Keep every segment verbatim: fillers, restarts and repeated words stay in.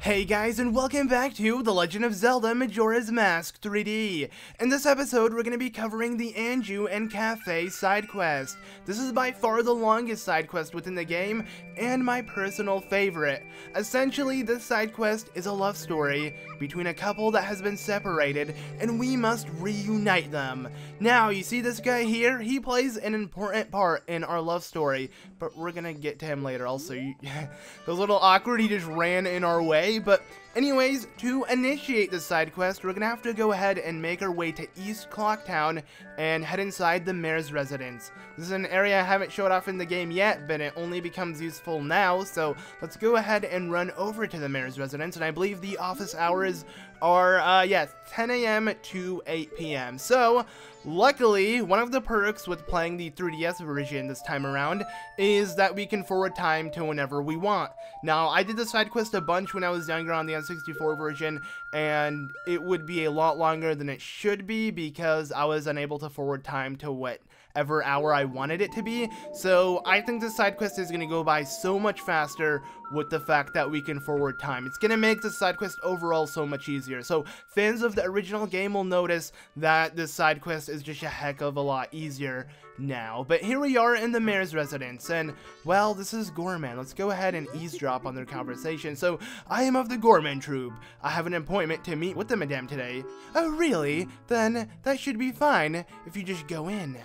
Hey guys, and welcome back to The Legend of Zelda Majora's Mask three D. In this episode, we're going to be covering the Anju and Kafei side quest. This is by far the longest side quest within the game, and my personal favorite. Essentially, this side quest is a love story between a couple that has been separated, and we must reunite them. Now, you see this guy here? He plays an important part in our love story, but we're going to get to him later. Also, you, it was a little awkward, he just ran in our way. But anyways, to initiate this side quest, we're gonna have to go ahead and make our way to East Clocktown and head inside the mayor's residence. This is an area I haven't showed off in the game yet, but it only becomes useful now, so let's go ahead and run over to the mayor's residence. And I believe the office hours are, uh, yeah, ten A M to eight P M So, luckily, one of the perks with playing the three D S version this time around is that we can forward time to whenever we want. Now, I did the side quest a bunch when I was younger on the N sixty-four version, and it would be a lot longer than it should be because I was unable to forward time to whatever hour I wanted it to be. So, I think this side quest is going to go by so much faster with the fact that we can forward time. It's going to make the side quest overall so much easier. So, fans of the original game will notice that this side quest is just a heck of a lot easier now. But here we are in the mayor's residence, and, well, this is Gorman. Let's go ahead and eavesdrop on their conversation. So, I am of the Gorman troop. I have an appointment to meet with the madame today. Oh, really? Then that should be fine if you just go in.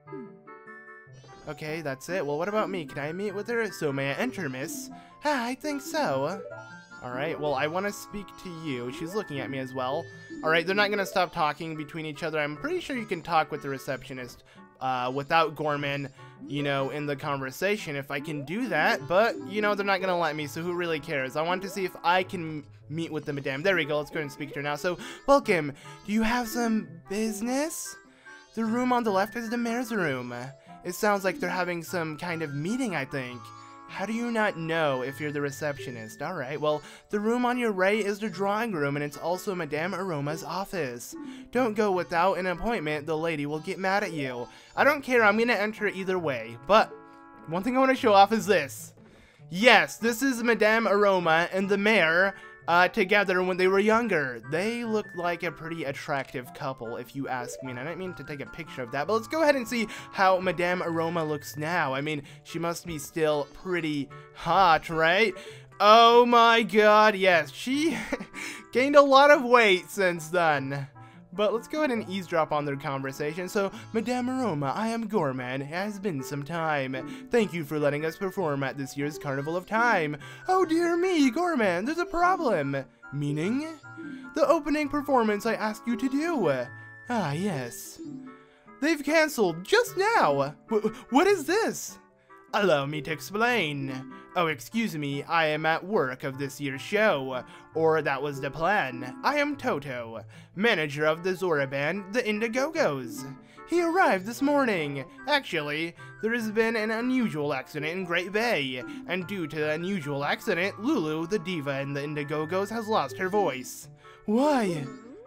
Okay, that's it. Well, what about me? Can I meet with her? So, may I enter, miss? Ah, I think so. Alright, well, I want to speak to you. She's looking at me as well. Alright, they're not going to stop talking between each other. I'm pretty sure you can talk with the receptionist uh, without Gorman, you know, in the conversation if I can do that. But, you know, they're not going to let me, so who really cares? I want to see if I can meet with the madame. There we go. Let's go ahead and speak to her now. So, welcome. Do you have some business? The room on the left is the mayor's room. It sounds like they're having some kind of meeting, I think. How do you not know if you're the receptionist? Alright, well, the room on your right is the drawing room, and it's also Madame Aroma's office. Don't go without an appointment, the lady will get mad at you. I don't care, I'm gonna enter either way. But, one thing I want to show off is this. Yes, this is Madame Aroma and the mayor uh, together when they were younger. They looked like a pretty attractive couple, if you ask me. And I didn't mean to take a picture of that, but let's go ahead and see how Madame Aroma looks now. I mean, she must be still pretty hot, right? Oh my god, yes, she gained a lot of weight since then. But let's go ahead and eavesdrop on their conversation. So, Madame Aroma, I am Gorman. It has been some time. Thank you for letting us perform at this year's Carnival of Time. Oh dear me, Gorman, there's a problem. Meaning? The opening performance I asked you to do. Ah, yes. They've cancelled just now. W- what is this? Allow me to explain. Oh, excuse me, I am at work of this year's show. Or that was the plan. I am Toto, manager of the Zora band, the Indogogos. He arrived this morning. Actually, there has been an unusual accident in Great Bay, and due to the unusual accident, Lulu, the diva in the Indogogos, has lost her voice. Why?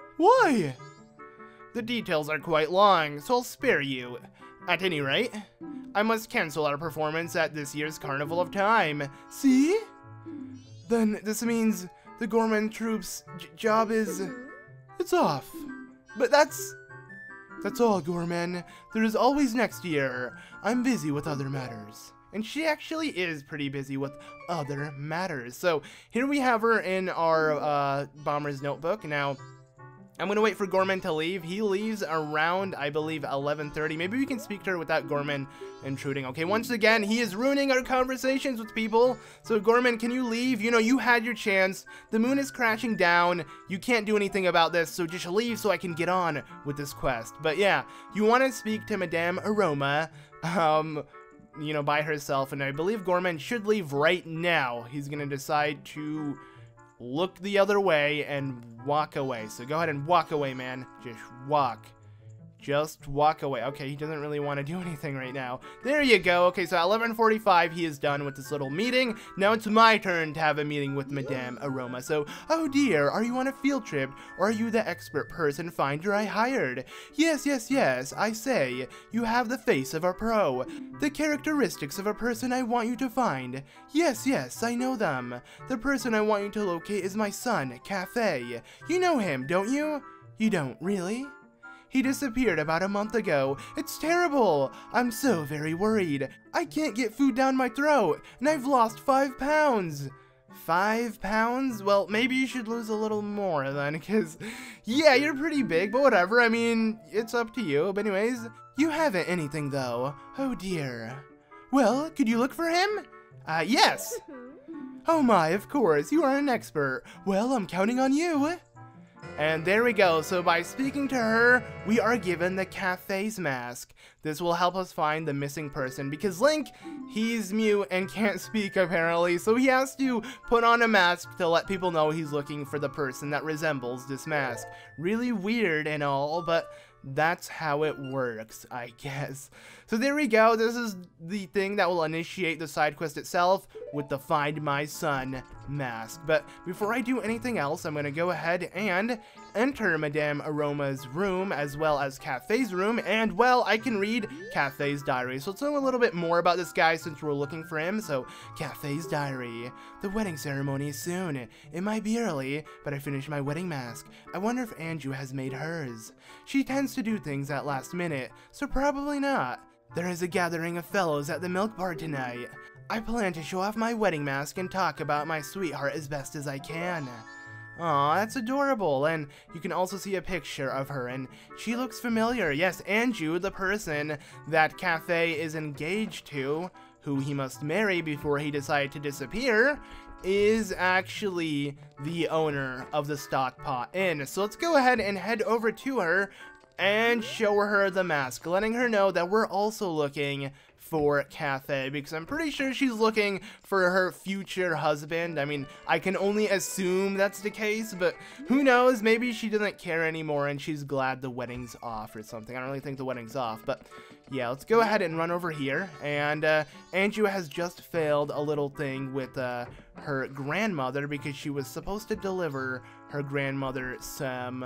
Why? The details are quite long, so I'll spare you. At any rate, I must cancel our performance at this year's Carnival of Time. See? Then this means the Gorman Troop's j job is... it's off. But that's... that's all, Gorman. There is always next year. I'm busy with other matters. And she actually is pretty busy with other matters. So, here we have her in our uh, Bomber's Notebook. Now, I'm going to wait for Gorman to leave. He leaves around, I believe, eleven thirty. Maybe we can speak to her without Gorman intruding. Okay, once again, he is ruining our conversations with people. So, Gorman, can you leave? You know, you had your chance. The moon is crashing down. You can't do anything about this, so just leave so I can get on with this quest. But yeah, you want to speak to Madame Aroma, um, you know, by herself. And I believe Gorman should leave right now. He's going to decide to look the other way and walk away. So go ahead and walk away, man. Just walk. Just walk away. Okay, he doesn't really want to do anything right now. There you go. Okay, so at eleven forty-five, he is done with this little meeting. Now it's my turn to have a meeting with Madame Aroma. So, oh dear, are you on a field trip, or are you the expert person finder I hired? Yes, yes, yes, I say. You have the face of a pro. The characteristics of a person I want you to find. Yes, yes, I know them. The person I want you to locate is my son, Kafei. You know him, don't you? You don't, really? He disappeared about a month ago. It's terrible. I'm so very worried. I can't get food down my throat, and I've lost five pounds. Five pounds? Well, maybe you should lose a little more then, because, yeah, you're pretty big, but whatever. I mean, it's up to you. But anyways, you haven't anything, though. Oh, dear. Well, could you look for him? Uh, yes. Oh my, of course. You are an expert. Well, I'm counting on you. And there we go. So by speaking to her, we are given the Kafei's mask. This will help us find the missing person because Link, he's mute and can't speak apparently, so he has to put on a mask to let people know he's looking for the person that resembles this mask. Really weird and all, but that's how it works, I guess. So there we go. This is the thing that will initiate the side quest itself with the Find My Son mask. But before I do anything else, I'm going to go ahead and enter Madame Aroma's room as well as Kafei's room. And, well, I can read Kafei's diary. So let's know a little bit more about this guy since we're looking for him. So, Kafei's diary. The wedding ceremony is soon. It might be early, but I finished my wedding mask. I wonder if Anju has made hers. She tends to do things at last minute, so probably not. There is a gathering of fellows at the milk bar tonight. I plan to show off my wedding mask and talk about my sweetheart as best as I can. Aw, that's adorable, and you can also see a picture of her, and she looks familiar. Yes, Anju, the person that Kafei is engaged to, who he must marry before he decides to disappear, is actually the owner of the Stockpot Inn. So let's go ahead and head over to her and show her the mask, letting her know that we're also looking for Kafei, because I'm pretty sure she's looking for her future husband. I mean, I can only assume that's the case, but who knows? Maybe she doesn't care anymore and she's glad the wedding's off or something. I don't really think the wedding's off, but yeah, let's go ahead and run over here. And uh, Anju has just failed a little thing with uh, her grandmother because she was supposed to deliver her grandmother some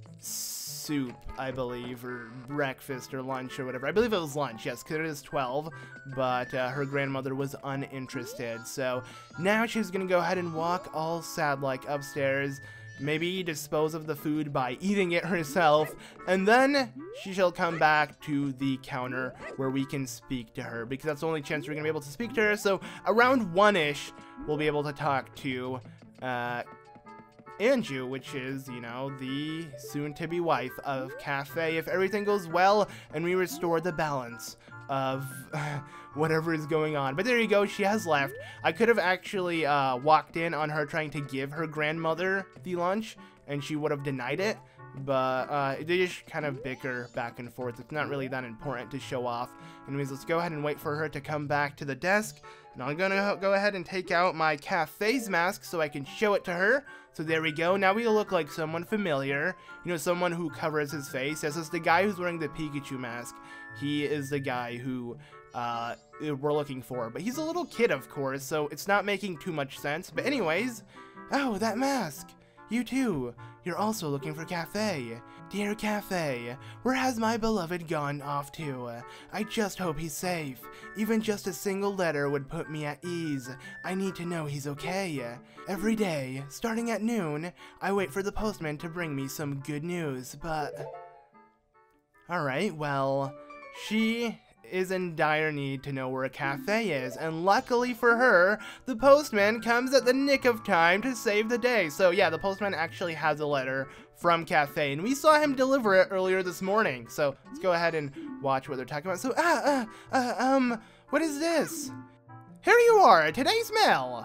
soup, I believe, or breakfast or lunch or whatever. I believe it was lunch, yes, because it is twelve, but uh, her grandmother was uninterested. So now she's going to go ahead and walk all sad-like upstairs, maybe dispose of the food by eating it herself, and then she shall come back to the counter where we can speak to her, because that's the only chance we're going to be able to speak to her. So around one-ish, we'll be able to talk to uh, Anju, which is, you know, the soon-to-be wife of Kafei, if everything goes well and we restore the balance of uh, whatever is going on. But there you go, she has left. I could have actually uh, walked in on her trying to give her grandmother the lunch, and she would have denied it, but uh, they just kind of bicker back and forth. It's not really that important to show off. Anyways, let's go ahead and wait for her to come back to the desk, and I'm gonna go ahead and take out my Kafei's mask so I can show it to her. So there we go. Now we look like someone familiar. You know, someone who covers his face. This is the guy who's wearing the Pikachu mask. He is the guy who uh, we're looking for. But he's a little kid, of course, so it's not making too much sense. But anyways, oh, that mask. You too. You're also looking for Kafei. Dear Kafei, where has my beloved gone off to? I just hope he's safe. Even just a single letter would put me at ease. I need to know he's okay. Every day, starting at noon, I wait for the postman to bring me some good news, but... Alright, well, she is in dire need to know where a Kafei is, and luckily for her, the postman comes at the nick of time to save the day. So yeah, the postman actually has a letter from Kafei, and we saw him deliver it earlier this morning. So let's go ahead and watch what they're talking about. So, ah, uh, uh, um, what is this? Here you are, today's mail.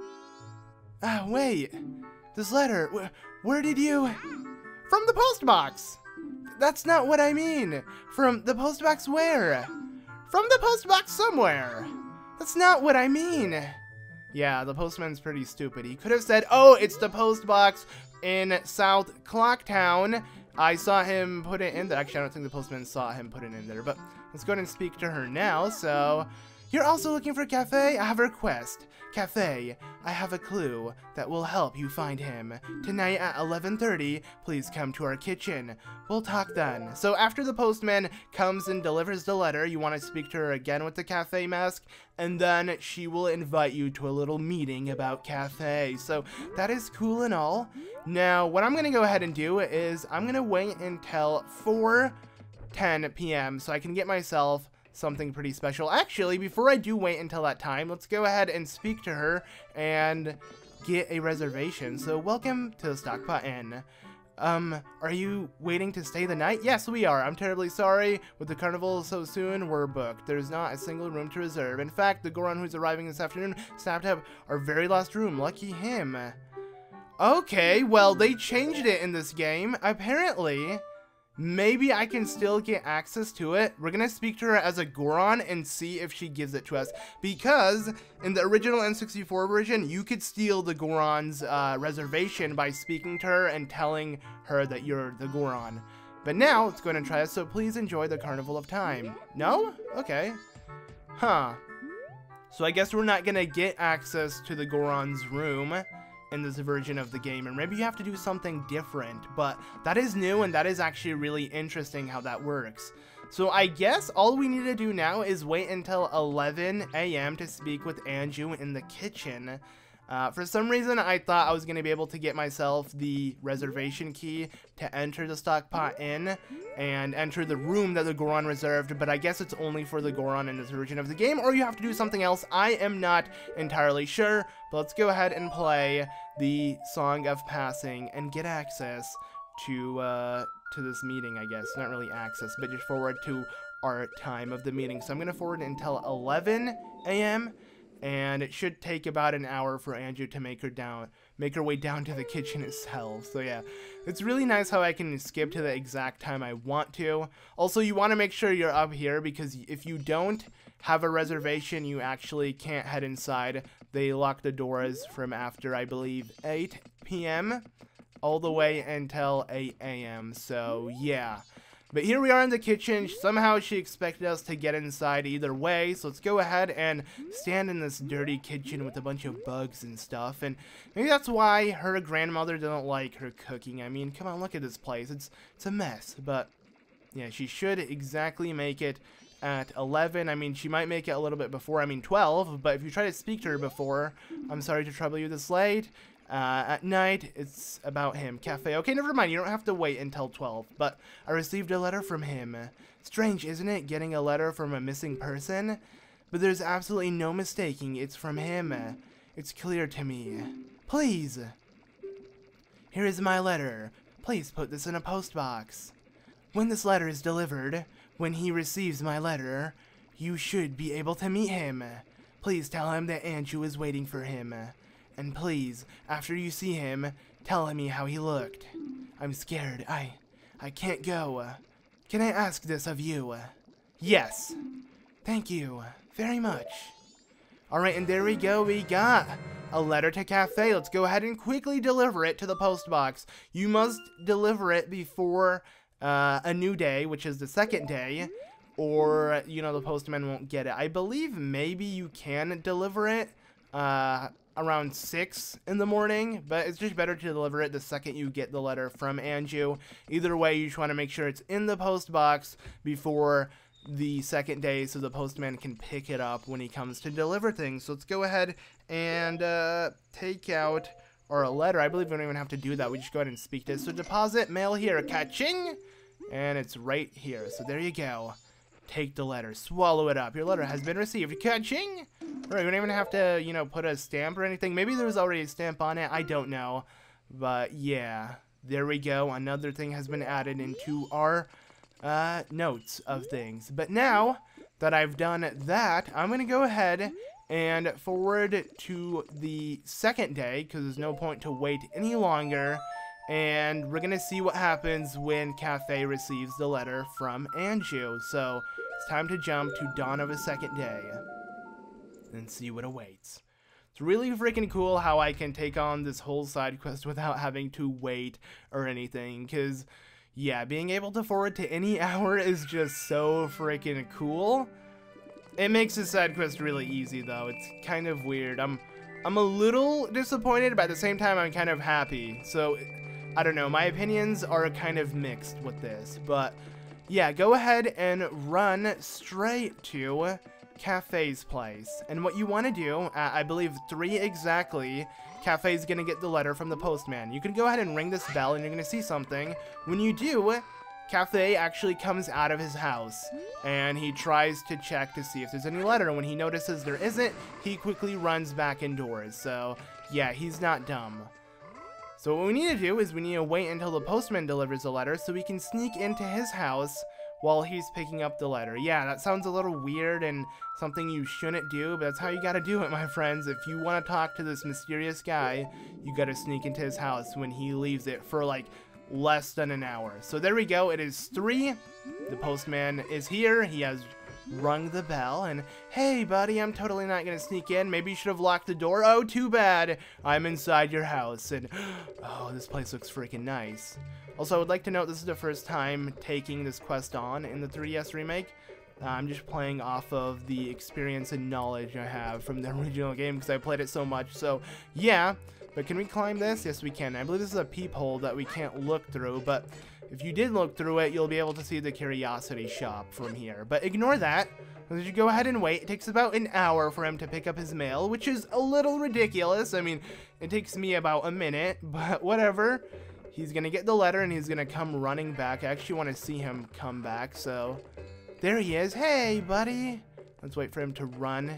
Ah, wait, this letter, wh where did you? From the post box. That's not what I mean. From the post box where? From the post box somewhere. That's not what I mean. Yeah, the postman's pretty stupid. He could have said, oh, it's the post box in South Clocktown, I saw him put it in there. Actually, I don't think the postman saw him put it in there, but let's go ahead and speak to her now. So, you're also looking for Kafei? I have a request. Kafei, I have a clue that will help you find him. Tonight at eleven thirty, please come to our kitchen. We'll talk then. So after the postman comes and delivers the letter, you want to speak to her again with the Kafei mask, and then she will invite you to a little meeting about Kafei. So that is cool and all. Now, what I'm going to go ahead and do is I'm going to wait until four ten p m so I can get myself something pretty special. Actually, before I do wait until that time, let's go ahead and speak to her and get a reservation. So welcome to the Stockpot Inn. Um, are you waiting to stay the night? Yes, we are. I'm terribly sorry. With the carnival so soon, we're booked. There's not a single room to reserve. In fact, the Goron who's arriving this afternoon snapped up our very last room. Lucky him. Okay, well, they changed it in this game. Apparently, maybe I can still get access to it. We're gonna speak to her as a Goron and see if she gives it to us. Because in the original N sixty-four version, you could steal the Goron's uh, reservation by speaking to her and telling her that you're the Goron. But now, let's go ahead and try it. So please enjoy the Carnival of Time. No? Okay. Huh. So I guess we're not gonna get access to the Goron's room in this version of the game, or maybe you have to do something different, but that is new and that is actually really interesting how that works. So I guess all we need to do now is wait until eleven a m to speak with Anju in the kitchen. Uh, for some reason, I thought I was going to be able to get myself the reservation key to enter the Stockpot Inn and enter the room that the Goron reserved, but I guess it's only for the Goron in this version of the game, or you have to do something else. I am not entirely sure, but let's go ahead and play the Song of Passing and get access to, uh, to this meeting, I guess. Not really access, but just forward to our time of the meeting. So I'm going to forward it until eleven a m and it should take about an hour for Anju to make her down, make her way down to the kitchen itself. So yeah, it's really nice how I can skip to the exact time I want to. Also, you want to make sure you're up here, because if you don't have a reservation, you actually can't head inside. They lock the doors from after, I believe, eight p m all the way until eight a m So yeah. But here we are in the kitchen. Somehow she expected us to get inside either way, so let's go ahead and stand in this dirty kitchen with a bunch of bugs and stuff. And maybe that's why her grandmother doesn't like her cooking. I mean, come on, look at this place. It's it's a mess. But yeah, she should exactly make it at eleven. I mean, she might make it a little bit before. I mean, twelve. But if you try to speak to her before, I'm sorry to trouble you this late. Uh, at night, it's about him. Kafei. Okay, never mind. You don't have to wait until twelve. But I received a letter from him. Strange, isn't it? Getting a letter from a missing person? But there's absolutely no mistaking. It's from him. It's clear to me. Please. Here is my letter. Please put this in a post box. When this letter is delivered, when he receives my letter, you should be able to meet him. Please tell him that Anju is waiting for him. And please, after you see him, tell me how he looked. I'm scared. I... I can't go. Can I ask this of you? Yes. Thank you very much. Alright, and there we go. We got a letter to Kafei. Let's go ahead and quickly deliver it to the post box. You must deliver it before uh, a new day, which is the second day, or, you know, the postman won't get it. I believe maybe you can deliver it uh, around six in the morning, but it's just better to deliver it the second you get the letter from Anju. Either way, you just want to make sure it's in the post box before the second day so the postman can pick it up when he comes to deliver things. So let's go ahead and uh, take out our letter. I believe we don't even have to do that. We just go ahead and speak this. So deposit, mail here, ka-ching, and it's right here. So there you go. Take the letter, swallow it up. Your letter has been received. Ka-ching! Right, we don't even have to, you know, put a stamp or anything. Maybe there was already a stamp on it. I don't know. But yeah, there we go. Another thing has been added into our uh, notes of things. But now that I've done that, I'm going to go ahead and forward to the second day, because there's no point to wait any longer. And we're going to see what happens when Kafei receives the letter from Anju. So it's time to jump to dawn of a second day and see what awaits. It's really freaking cool how I can take on this whole side quest without having to wait or anything, because, yeah, being able to forward to any hour is just so freaking cool. It makes the side quest really easy, though. It's kind of weird. I'm, I'm a little disappointed, but at the same time, I'm kind of happy. So, I don't know. My opinions are kind of mixed with this. But, yeah, go ahead and run straight to Kafei's place. And what you want to do, uh, I believe three exactly, Kafei's going to get the letter from the postman. You can go ahead and ring this bell, and you're going to see something. When you do, Kafei actually comes out of his house, and he tries to check to see if there's any letter. When he notices there isn't, he quickly runs back indoors. So, yeah, he's not dumb. So what we need to do is we need to wait until the postman delivers the letter so we can sneak into his house while he's picking up the letter. Yeah, that sounds a little weird and something you shouldn't do, but that's how you gotta do it, my friends. If you want to talk to this mysterious guy, you gotta sneak into his house when he leaves it for, like, less than an hour. So there we go. It is three. The postman is here. He has rung the bell, and hey, buddy, I'm totally not gonna sneak in. Maybe you should have locked the door. Oh, too bad. I'm inside your house, and oh, this place looks freaking nice. Also, I would like to note this is the first time taking this quest on in the three D S remake. Uh, I'm just playing off of the experience and knowledge I have from the original game because I played it so much. So, yeah. But can we climb this? Yes, we can. I believe this is a peephole that we can't look through, but if you did look through it, you'll be able to see the curiosity shop from here. But ignore that. Let's just go ahead and wait. It takes about an hour for him to pick up his mail, which is a little ridiculous. I mean, it takes me about a minute, but whatever. He's gonna get the letter, and he's gonna come running back. I actually want to see him come back, so there he is. Hey, buddy. Let's wait for him to run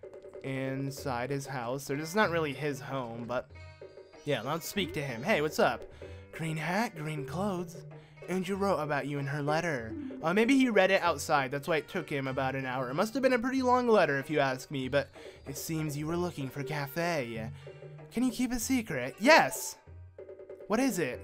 inside his house. So this is not really his home, but yeah, let's speak to him. Hey, what's up? Green hat, green clothes. Anju wrote about you in her letter. Uh, maybe he read it outside. That's why it took him about an hour. It must have been a pretty long letter, if you ask me, but it seems you were looking for Kafei. Can you keep a secret? Yes! What is it?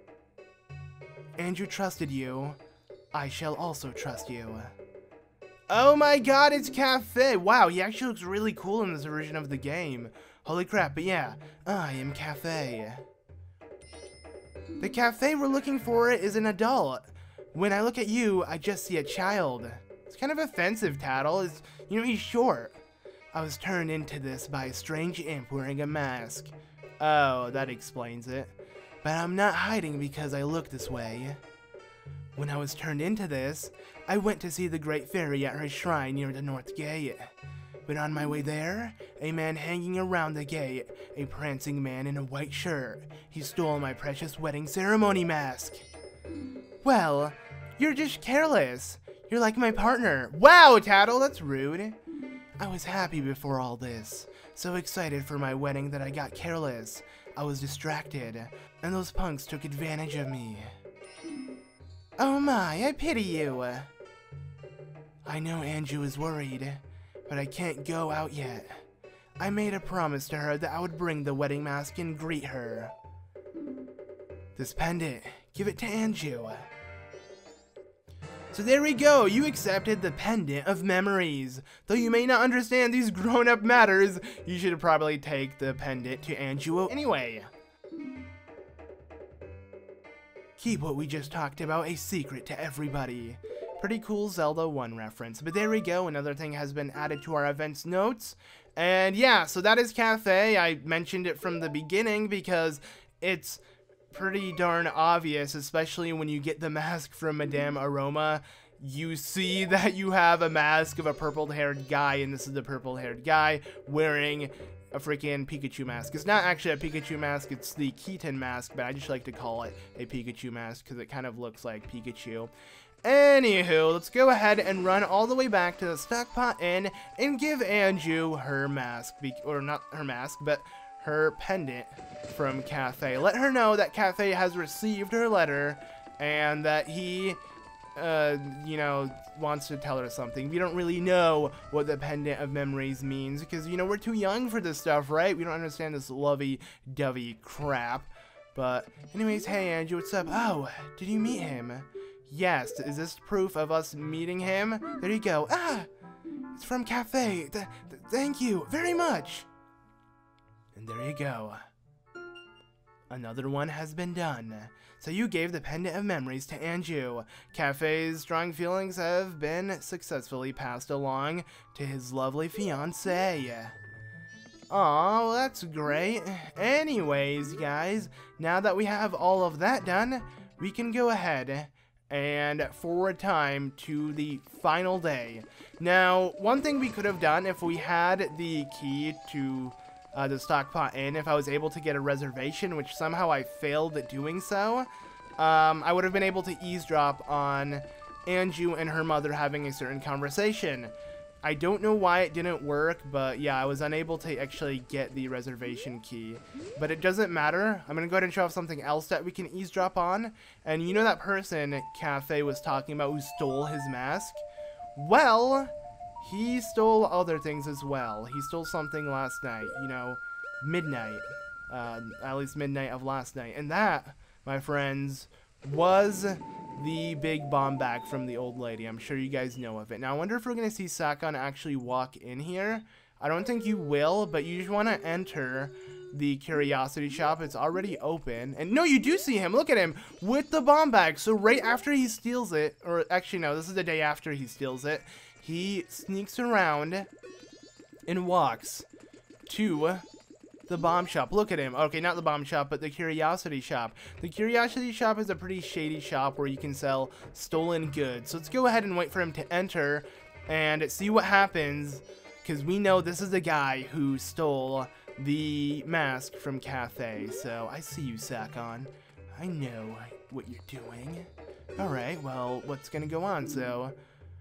Anju trusted you. I shall also trust you. Oh my god, it's Kafei! Wow, he actually looks really cool in this version of the game. Holy crap, but yeah, I am Kafei. The Kafei we're looking for is an adult. When I look at you, I just see a child. It's kind of offensive, Tattle. It's, you know, he's short. I was turned into this by a strange imp wearing a mask. Oh, that explains it. But I'm not hiding because I look this way. When I was turned into this, I went to see the Great Fairy at her shrine near the North Gate. But on my way there, a man hanging around the gate, a prancing man in a white shirt, he stole my precious wedding ceremony mask. Well, you're just careless. You're like my partner. Wow, Tattle, that's rude. I was happy before all this, so excited for my wedding that I got careless. I was distracted, and those punks took advantage of me. Oh my, I pity you. I know Anju is worried, but I can't go out yet. I made a promise to her that I would bring the wedding mask and greet her. This pendant, give it to Anju. So there we go, you accepted the pendant of memories. Though you may not understand these grown-up matters, you should probably take the pendant to Anju anyway. Keep what we just talked about a secret to everybody. Pretty cool Zelda one reference. But there we go, another thing has been added to our events notes. And yeah, so that is Kafei. I mentioned it from the beginning because it's pretty darn obvious, especially when you get the mask from Madame Aroma. You see that you have a mask of a purple-haired guy, and this is the purple-haired guy wearing a freaking Pikachu mask. It's not actually a Pikachu mask, it's the Keaton Mask, but I just like to call it a Pikachu mask because it kind of looks like Pikachu. Anywho, let's go ahead and run all the way back to the Stockpot Inn and give Anju her mask, or not her mask, but her pendant from Kafei. Let her know that Kafei has received her letter and that he, uh, you know, wants to tell her something. We don't really know what the pendant of memories means because, you know, we're too young for this stuff, right? We don't understand this lovey-dovey crap. But anyways, hey Anju, what's up? Oh, did you meet him? Yes, is this proof of us meeting him? There you go. Ah, it's from Kafei. Th th thank you very much. And there you go. Another one has been done. So you gave the Pendant of Memories to Anju. Kafei's strong feelings have been successfully passed along to his lovely fiancée. Aw, well, that's great. Anyways, guys, now that we have all of that done, we can go ahead and forward time to the final day. Now, one thing we could have done if we had the key to uh, the Stockpot Inn, if I was able to get a reservation, which somehow I failed at doing so, um, I would have been able to eavesdrop on Anju and her mother having a certain conversation. I don't know why it didn't work, but yeah, I was unable to actually get the reservation key. But it doesn't matter. I'm going to go ahead and show off something else that we can eavesdrop on. And you know that person Kafei was talking about who stole his mask? Well, he stole other things as well. He stole something last night, you know, midnight. Uh, at least midnight of last night. And that, my friends, was the big bomb bag from the old lady. I'm sure you guys know of it. Now, I wonder if we're going to see Sakon actually walk in here. I don't think you will, but you just want to enter the curiosity shop. It's already open. And no, you do see him. Look at him with the bomb bag. So right after he steals it, or actually no, this is the day after he steals it, he sneaks around and walks to the bomb shop. Look at him. Okay, not the bomb shop, but the curiosity shop. The curiosity shop is a pretty shady shop where you can sell stolen goods. So let's go ahead and wait for him to enter and see what happens, because we know this is the guy who stole the mask from Kafei. So I see you, Sakon. I know what you're doing. Alright, well, what's gonna go on? So,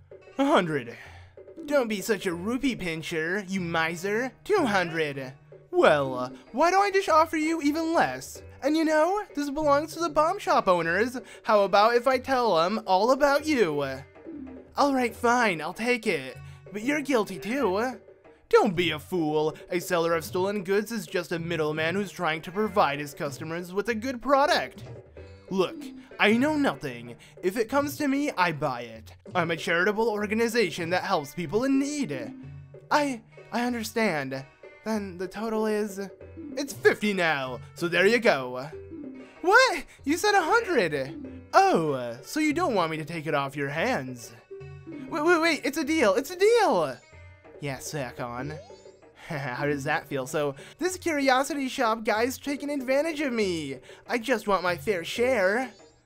a hundred. Don't be such a rupee pincher, you miser. Two hundred. Well, uh, why don't I just offer you even less? And you know, this belongs to the bomb shop owners. How about if I tell them all about you? Alright, fine, I'll take it. But you're guilty too. Don't be a fool. A seller of stolen goods is just a middleman who's trying to provide his customers with a good product. Look, I know nothing. If it comes to me, I buy it. I'm a charitable organization that helps people in need. I, I understand. Then the total is... It's fifty now, so there you go. What? You said a hundred. Oh, so you don't want me to take it off your hands. Wait, wait, wait, it's a deal, it's a deal. Yeah, Sakon. How does that feel? So, this curiosity shop guy's taking advantage of me. I just want my fair share.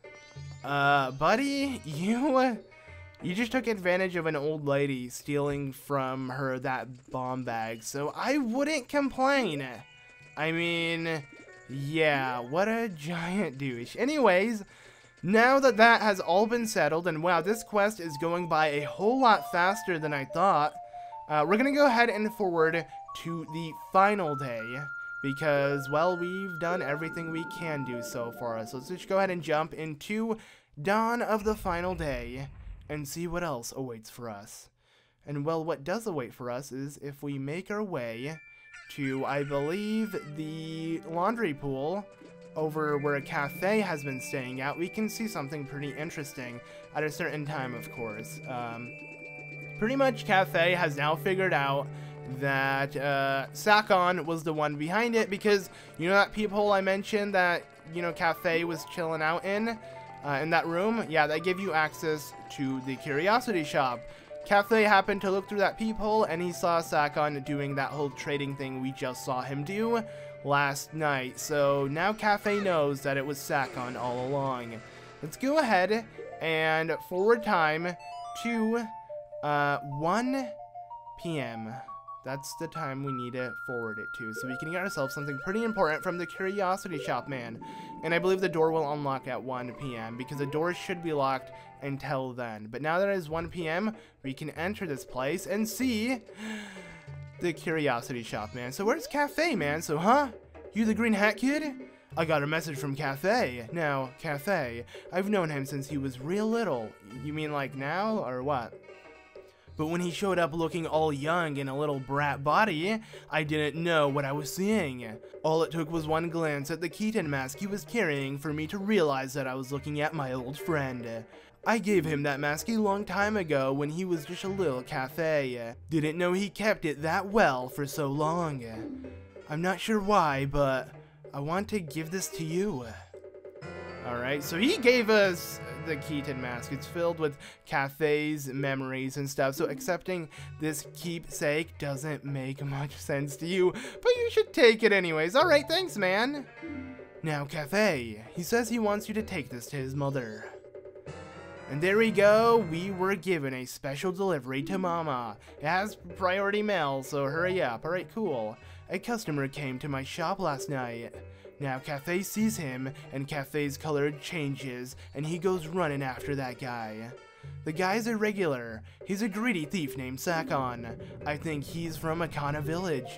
Uh, buddy, you... You just took advantage of an old lady stealing from her that bomb bag, so I wouldn't complain. I mean, yeah, what a giant douche. Anyways, now that that has all been settled, and wow, this quest is going by a whole lot faster than I thought, uh, we're gonna go ahead and forward to the final day, because, well, we've done everything we can do so far. So let's just go ahead and jump into Dawn of the Final Day and see what else awaits for us. And, well, what does await for us is if we make our way to, I believe, the laundry pool over where a cafe has been staying at, we can see something pretty interesting at a certain time, of course. Um, pretty much Kafei has now figured out that uh, Sakon was the one behind it, because, you know that peephole I mentioned that, you know, Kafei was chilling out in? Uh, in that room, yeah, that gave you access to the curiosity shop. Kafei happened to look through that peephole, and he saw Sakon doing that whole trading thing we just saw him do last night. So now Kafei knows that it was Sakon all along. Let's go ahead and forward time to uh, one P M That's the time we need to forward it to, so we can get ourselves something pretty important from the curiosity shop man. And I believe the door will unlock at one P M because the doors should be locked until then. But now that it is one P M, we can enter this place and see the curiosity shop man. So where's Kafei, man? So, huh? You the green hat kid? I got a message from Kafei. Now, Kafei, I've known him since he was real little. You mean like now, or what? But when he showed up looking all young in a little brat body, I didn't know what I was seeing. All it took was one glance at the Keaton Mask he was carrying for me to realize that I was looking at my old friend. I gave him that mask a long time ago when he was just a little Kafei. Didn't know he kept it that well for so long. I'm not sure why, but I want to give this to you. Alright, so he gave us the Keaton Mask. It's filled with Kafei's memories and stuff, so accepting this keepsake doesn't make much sense to you, but you should take it anyways. Alright, thanks, man. Now, Kafei, he says he wants you to take this to his mother. And there we go, we were given a special delivery to Mama. It has priority mail, so hurry up. Alright, cool. A customer came to my shop last night. Now Kafei sees him, and Kafei's color changes, and he goes running after that guy. The guy's a regular. He's a greedy thief named Sakon. I think he's from Akana Village.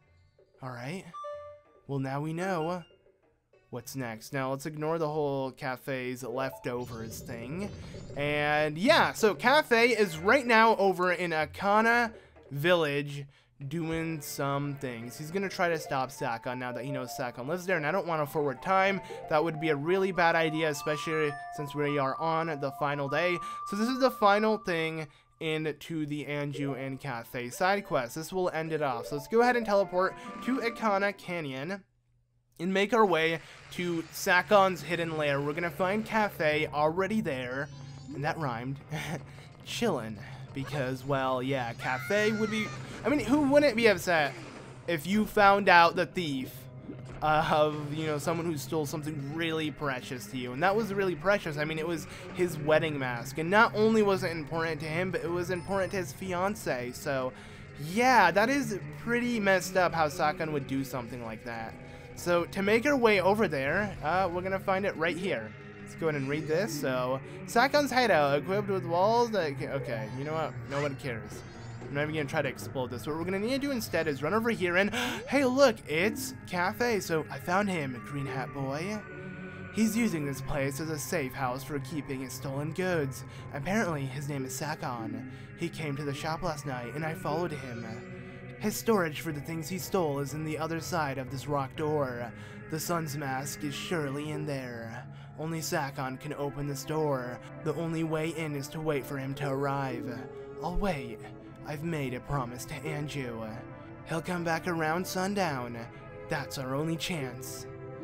Alright. Well, now we know. What's next? Now, let's ignore the whole Kafei's leftovers thing. And yeah, so Kafei is right now over in Akana Village doing some things. He's gonna try to stop Sakon now that he knows Sakon lives there, and I don't want to forward time. That would be a really bad idea, especially since we are on the final day. So this is the final thing into the Anju and Kafei side quest. This will end it off. So let's go ahead and teleport to Akana Canyon and make our way to Sakon's hidden lair. We're gonna find Kafei already there, and that rhymed, chillin'. Because, well, yeah, Kafei would be... I mean, who wouldn't be upset if you found out the thief uh, of, you know, someone who stole something really precious to you? And that was really precious. I mean, it was his wedding mask. And not only was it important to him, but it was important to his fiancée. So, yeah, that is pretty messed up how Sakon would do something like that. So, to make our way over there, uh, we're going to find it right here. Let's go ahead and read this. So, Sakon's hideout, equipped with walls that... Okay, you know what? No one cares. I'm not even going to try to explode this. What we're going to need to do instead is run over here and... Hey, look! It's Kafei. So, I found him, Green Hat Boy. He's using this place as a safe house for keeping his stolen goods. Apparently, his name is Sakon. He came to the shop last night, and I followed him. His storage for the things he stole is in the other side of this rock door. The sun's mask is surely in there. Only Sakon can open this door. The only way in is to wait for him to arrive. I'll wait. I've made a promise to Anju. He'll come back around sundown. That's our only chance.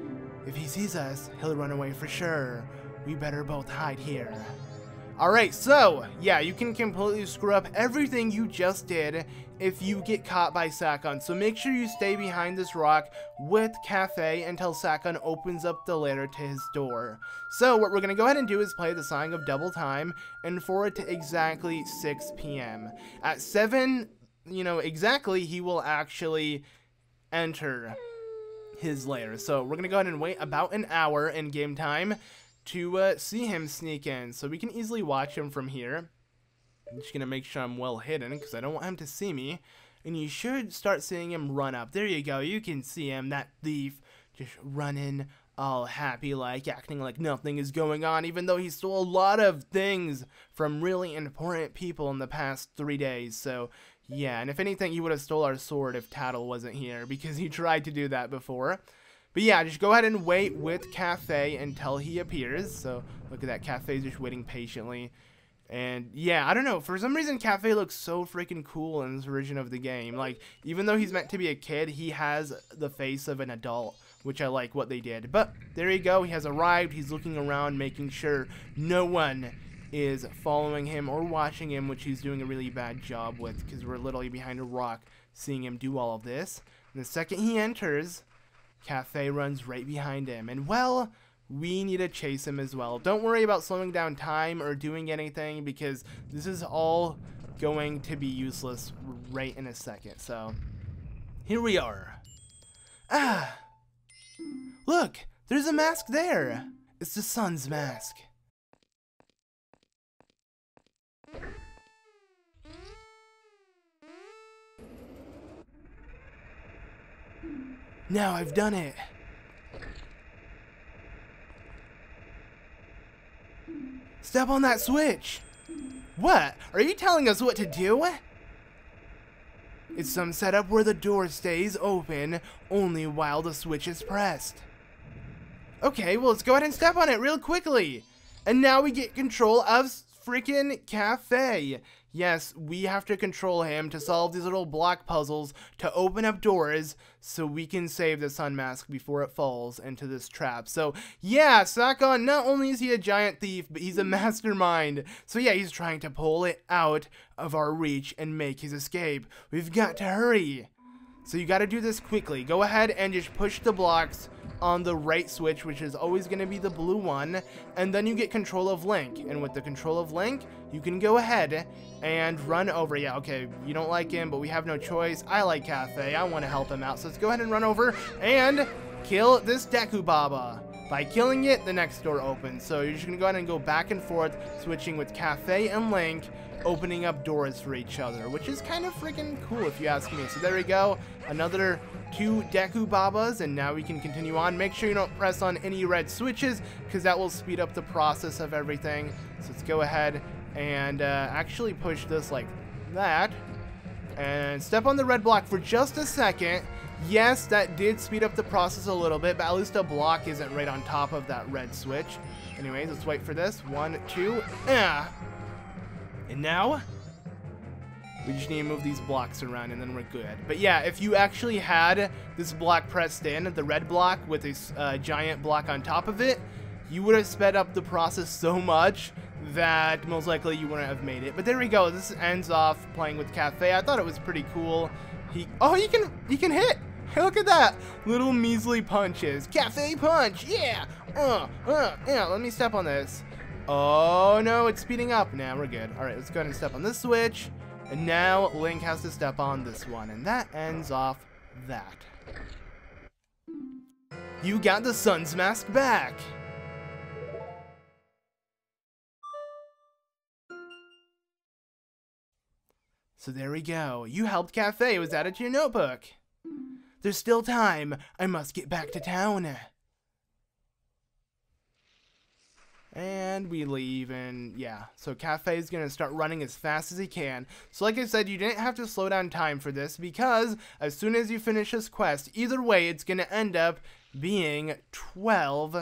If he sees us, he'll run away for sure. We better both hide here. Alright, so, yeah, you can completely screw up everything you just did if you get caught by Sakon. So make sure you stay behind this rock with Kafei until Sakon opens up the ladder to his door. So what we're going to go ahead and do is play the Song of Double Time and forward to exactly six p m At seven, you know, exactly, he will actually enter his lair. So we're going to go ahead and wait about an hour in game time to uh, see him sneak in, so we can easily watch him from here. I'm just gonna make sure I'm well hidden because I don't want him to see me. And you should start seeing him run up. There you go, you can see him, that thief, just running all happy like, acting like nothing is going on, even though he stole a lot of things from really important people in the past three days. So yeah, and if anything, he would have stole our sword if Tattle wasn't here, because he tried to do that before. But yeah, just go ahead and wait with Kafei until he appears. So look at that, Kafei's just waiting patiently. And yeah, I don't know, for some reason Kafei looks so freaking cool in this version of the game. Like, even though he's meant to be a kid, he has the face of an adult, which I like what they did. But there you go, he has arrived. He's looking around, making sure no one is following him or watching him, which he's doing a really bad job with, because we're literally behind a rock seeing him do all of this. And the second he enters, Kafei runs right behind him, and well, we need to chase him as well. Don't worry about slowing down time or doing anything, because this is all going to be useless right in a second. So here we are. Ah, look, there's a mask there. It's the sun's mask. Now I've done it. Step on that switch. What? Are you telling us what to do? It's some setup where the door stays open only while the switch is pressed. Okay, well, let's go ahead and step on it real quickly. And now we get control of freaking Kafei. yes, we have to control him to solve these little block puzzles to open up doors so we can save the Sun Mask before it falls into this trap. So yeah, Sakon, not only is he a giant thief, but he's a mastermind. So yeah, he's trying to pull it out of our reach and make his escape. We've got to hurry. So you got to do this quickly. Go ahead and just push the blocks on the right switch, which is always going to be the blue one, and then you get control of Link. And with the control of Link, you can go ahead and run over. Yeah, okay, you don't like him, but we have no choice. I like Kafei. I want to help him out. So let's go ahead and run over and kill this Deku Baba. By killing it, the next door opens. So you're just going to go ahead and go back and forth, switching with Kafei and Link, opening up doors for each other, which is kind of freaking cool if you ask me. So there we go, another two Deku Babas, and now we can continue on. Make sure you don't press on any red switches, because that will speed up the process of everything. So let's go ahead and uh, actually push this like that, and step on the red block for just a second. Yes, that did speed up the process a little bit, but at least a block isn't right on top of that red switch. Anyways, let's wait for this. One, two, ah. And now, we just need to move these blocks around and then we're good. But yeah, if you actually had this block pressed in, the red block with this uh, giant block on top of it, you would have sped up the process so much that most likely you wouldn't have made it. But there we go. This ends off playing with Kafei. I thought it was pretty cool. He, oh, he can, he can hit. Hey, look at that. Little measly punches. Kafei punch. Yeah. Uh, uh, yeah, let me step on this. Oh no, it's speeding up. Now we're good. Alright, let's go ahead and step on this switch. And now Link has to step on this one. And that ends off that. You got the Sun's Mask back. So there we go. You helped Kafei. Was added to your notebook. There's still time. I must get back to town. And we leave, and yeah, so Kafei is going to start running as fast as he can. So like I said, you didn't have to slow down time for this, because as soon as you finish this quest, either way, it's going to end up being twelve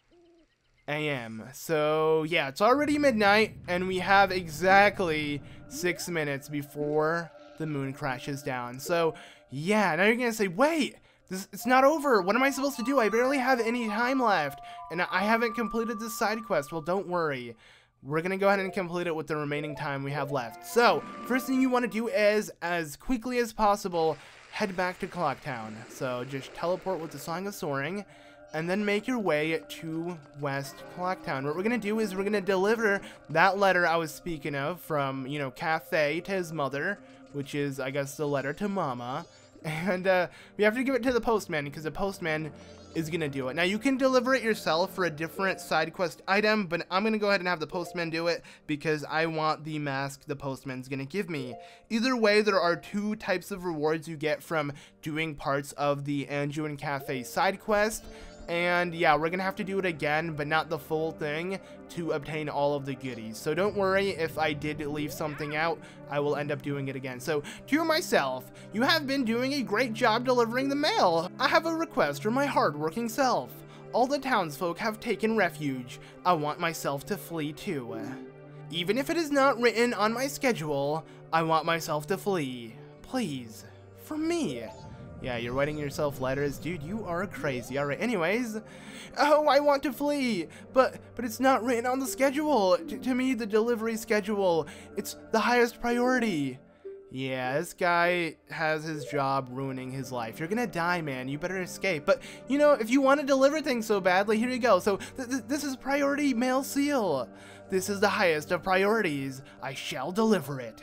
A M So yeah, it's already midnight, and we have exactly six minutes before the moon crashes down. So yeah, now you're going to say, wait! This, it's not over. What am I supposed to do? I barely have any time left, and I haven't completed this side quest. Well, don't worry. We're going to go ahead and complete it with the remaining time we have left. So, first thing you want to do is, as quickly as possible, head back to Clocktown. So, just teleport with the Song of Soaring, and then make your way to West Clocktown. What we're going to do is we're going to deliver that letter I was speaking of from, you know, Kafei to his mother, which is, I guess, the letter to Mama. And uh, we have to give it to the postman, because the postman is going to do it. Now, you can deliver it yourself for a different side quest item, but I'm going to go ahead and have the postman do it, because I want the mask the postman's going to give me. Either way, there are two types of rewards you get from doing parts of the Anju and Kafei side quest. And yeah, we're gonna have to do it again, but not the full thing, to obtain all of the goodies. So don't worry if I did leave something out, I will end up doing it again. So, to myself, you have been doing a great job delivering the mail. I have a request from my hardworking self. All the townsfolk have taken refuge. I want myself to flee too. Even if it is not written on my schedule, I want myself to flee. Please, for me. Yeah, you're writing yourself letters. Dude, you are crazy. Alright, anyways. Oh, I want to flee. But but it's not written on the schedule. T to me, the delivery schedule, it's the highest priority. Yeah, this guy has his job ruining his life. You're gonna die, man. You better escape. But, you know, if you want to deliver things so badly, here you go. So, th th this is priority mail seal. This is the highest of priorities. I shall deliver it.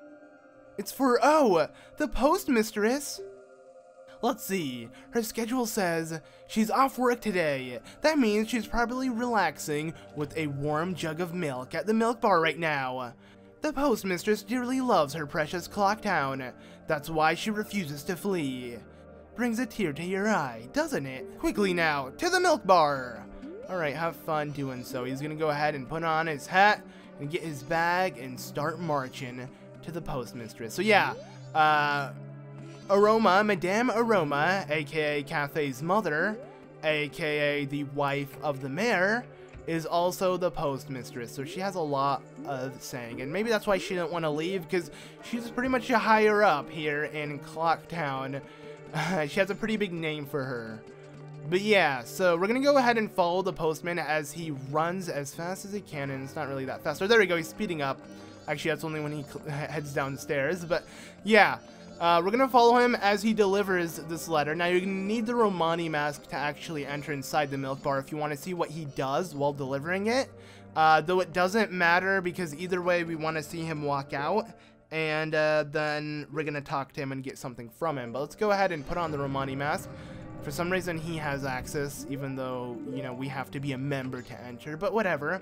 It's for, oh, the postmistress. Let's see, her schedule says she's off work today. That means she's probably relaxing with a warm jug of milk at the milk bar right now. The postmistress dearly loves her precious Clocktown. That's why she refuses to flee. Brings a tear to your eye, doesn't it? Quickly now, to the milk bar! Alright, have fun doing so. He's gonna go ahead and put on his hat and get his bag and start marching to the postmistress. So yeah, uh... Aroma, Madame Aroma, aka Kafei's mother, aka the wife of the mayor, is also the postmistress, so she has a lot of saying, and maybe that's why she didn't want to leave, because she's pretty much a higher up here in Clocktown. Uh, she has a pretty big name for her. But yeah, so we're gonna go ahead and follow the postman as he runs as fast as he can, and it's not really that fast. Oh, there we go, he's speeding up. Actually, that's only when he heads downstairs, but yeah. Uh, we're gonna follow him as he delivers this letter. Now, you're gonna need the Romani mask to actually enter inside the milk bar if you want to see what he does while delivering it. Uh, though it doesn't matter, because either way, we want to see him walk out, and uh, then we're gonna talk to him and get something from him. But let's go ahead and put on the Romani mask. For some reason, he has access, even though, you know, we have to be a member to enter, but whatever.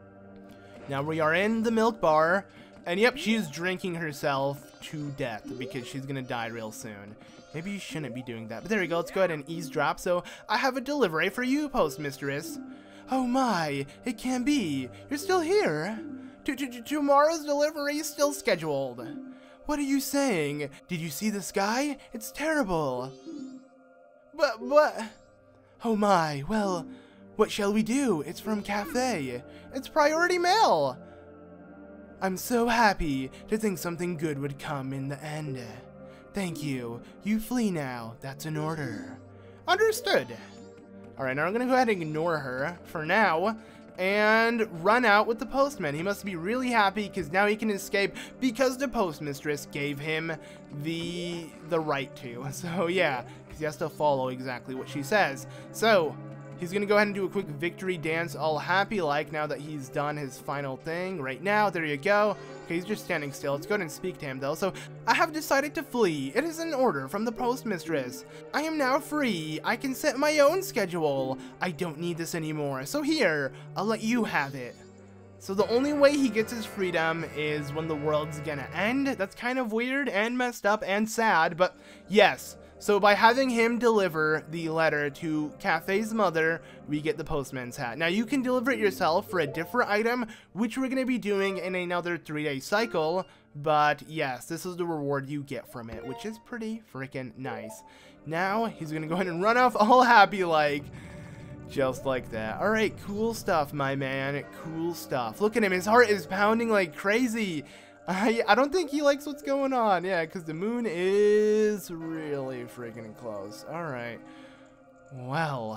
Now, we are in the milk bar. And yep, she's drinking herself to death because she's gonna die real soon. Maybe you shouldn't be doing that. But there we go, let's go ahead and eavesdrop. So, I have a delivery for you, postmistress. Oh my, it can't be. You're still here. T -t -t Tomorrow's delivery is still scheduled. What are you saying? Did you see the sky? It's terrible. But, but... Oh my, well, what shall we do? It's from Kafei. It's priority mail. I'm so happy to think something good would come in the end. Thank you. You flee now. That's an order. Understood. Alright, now I'm going to go ahead and ignore her for now and run out with the postman. He must be really happy because now he can escape because the postmistress gave him the, the right to. So yeah, because he has to follow exactly what she says. So... he's gonna go ahead and do a quick victory dance, all happy like, now that he's done his final thing right now. There you go. Okay, he's just standing still. Let's go ahead and speak to him, though. So, I have decided to flee. It is an order from the postmistress. I am now free. I can set my own schedule. I don't need this anymore. So here, I'll let you have it. So the only way he gets his freedom is when the world's gonna end. That's kind of weird and messed up and sad, but yes. So by having him deliver the letter to Kafei's mother, we get the postman's hat. Now you can deliver it yourself for a different item, which we're going to be doing in another three-day cycle. But yes, this is the reward you get from it, which is pretty freaking nice. Now he's going to go ahead and run off all happy like, just like that. Alright, cool stuff, my man. Cool stuff. Look at him, his heart is pounding like crazy. I, I don't think he likes what's going on. Yeah, because the moon is really freaking close. Alright. Well.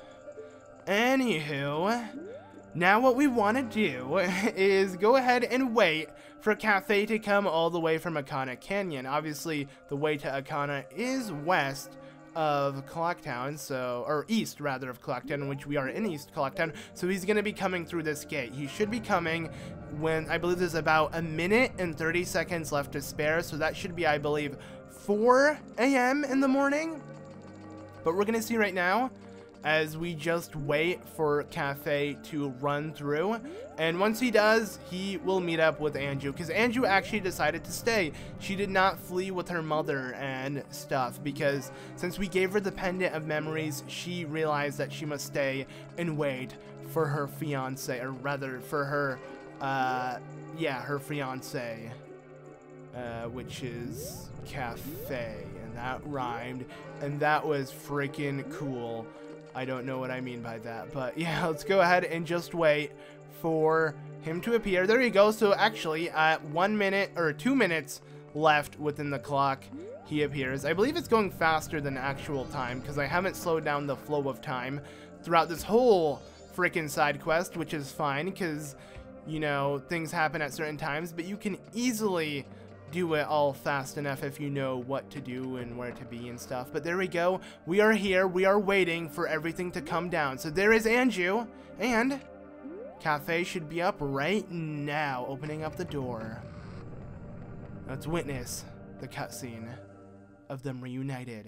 Anywho. Now what we want to do is go ahead and wait for Kafei to come all the way from Akana Canyon. Obviously, the way to Akana is west of Clocktown, so, or east rather of Clocktown, which we are in East Clocktown, so he's going to be coming through this gate. He should be coming when, I believe there's about a minute and thirty seconds left to spare, so that should be, I believe, four A M in the morning, but we're going to see right now as we just wait for Kafei to run through. And once he does, he will meet up with Anju, because Anju actually decided to stay. She did not flee with her mother and stuff, because since we gave her the pendant of memories, she realized that she must stay and wait for her fiance, or rather for her, uh, yeah, her fiance, uh, which is Kafei, and that rhymed, and that was freaking cool. I don't know what I mean by that, but yeah, let's go ahead and just wait for him to appear. There you go. So actually, at one minute or two minutes left within the clock, he appears. I believe it's going faster than actual time because I haven't slowed down the flow of time throughout this whole freaking side quest, which is fine because, you know, things happen at certain times, but you can easily do it all fast enough if you know what to do and where to be and stuff. But there we go. We are here. We are waiting for everything to come down. So there is Anju, and Kafei should be up right now, opening up the door. Let's witness the cutscene of them reunited.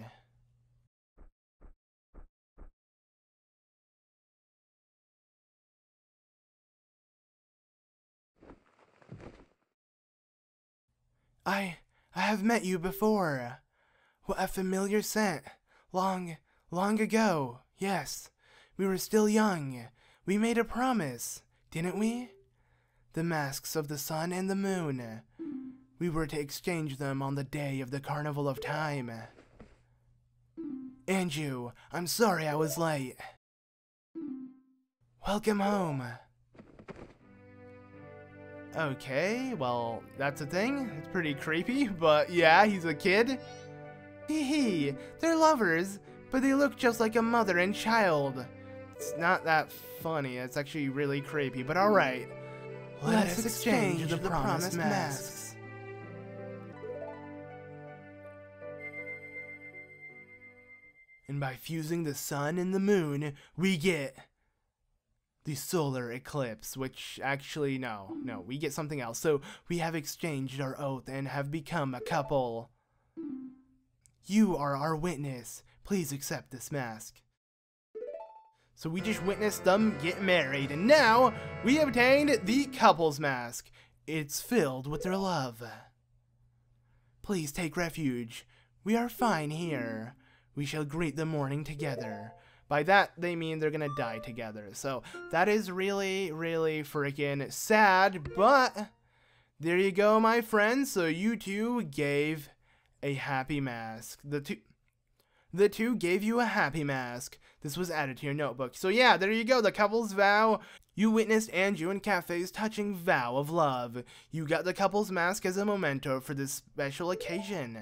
I, I have met you before. What a familiar scent. Long, long ago. Yes, we were still young. We made a promise, didn't we? The masks of the sun and the moon. We were to exchange them on the day of the Carnival of Time. Anju, I'm sorry I was late. Welcome home. Okay, well, that's a thing. It's pretty creepy, but yeah, he's a kid. Hee hee, they're lovers, but they look just like a mother and child. It's not that funny, it's actually really creepy, but alright. Let, Let us exchange, exchange the, the promised, promised masks. And by fusing the sun and the moon, we get the solar eclipse, which actually, no, no, we get something else. So we have exchanged our oath and have become a couple. You are our witness. Please accept this mask. So we just witnessed them get married, and now we obtained the couple's mask. It's filled with their love. Please take refuge. We are fine here. We shall greet the morning together. By that, they mean they're gonna die together. So that is really, really freaking sad, but there you go, my friends. So you two gave a happy mask. The two... The two gave you a happy mask. This was added to your notebook. So yeah, there you go, the couple's vow. You witnessed Anju Kafei's touching vow of love. You got the couple's mask as a memento for this special occasion.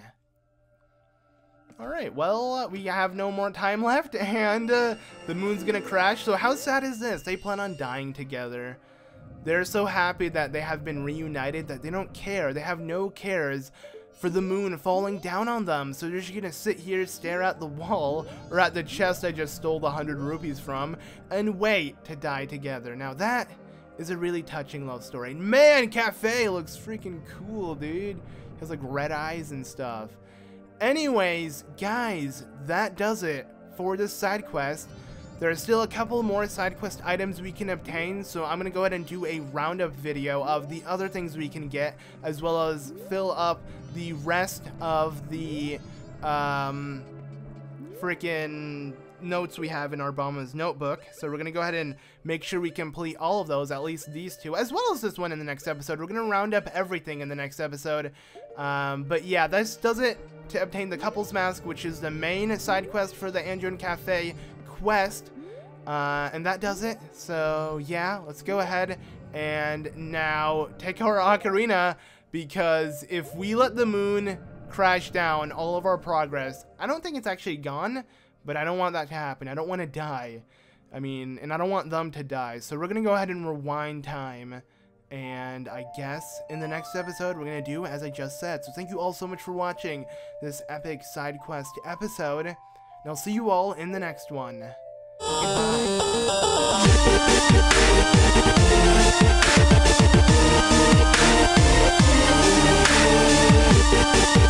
Alright, well, uh, we have no more time left, and uh, the moon's gonna crash. So how sad is this? They plan on dying together. They're so happy that they have been reunited that they don't care. They have no cares for the moon falling down on them. So they're just gonna sit here, stare at the wall, or at the chest I just stole the hundred rupees from, and wait to die together. Now that is a really touching love story. Man, Kafei looks freaking cool, dude. He has like red eyes and stuff. Anyways, guys, that does it for this side quest. There are still a couple more side quest items we can obtain, so I'm going to go ahead and do a roundup video of the other things we can get, as well as fill up the rest of the um, freaking notes we have in our Bama's notebook. So we're going to go ahead and make sure we complete all of those, at least these two, as well as this one in the next episode. We're going to round up everything in the next episode. Um, but yeah, this does it to obtain the couple's mask, which is the main side quest for the Anju Kafei quest. Uh, and that does it. So yeah, let's go ahead and now take our ocarina, because if we let the moon crash down all of our progress, I don't think it's actually gone, but I don't want that to happen. I don't want to die. I mean, and I don't want them to die. So we're going to go ahead and rewind time. And I guess in the next episode, we're going to do as I just said. So thank you all so much for watching this epic side quest episode. And I'll see you all in the next one. Goodbye.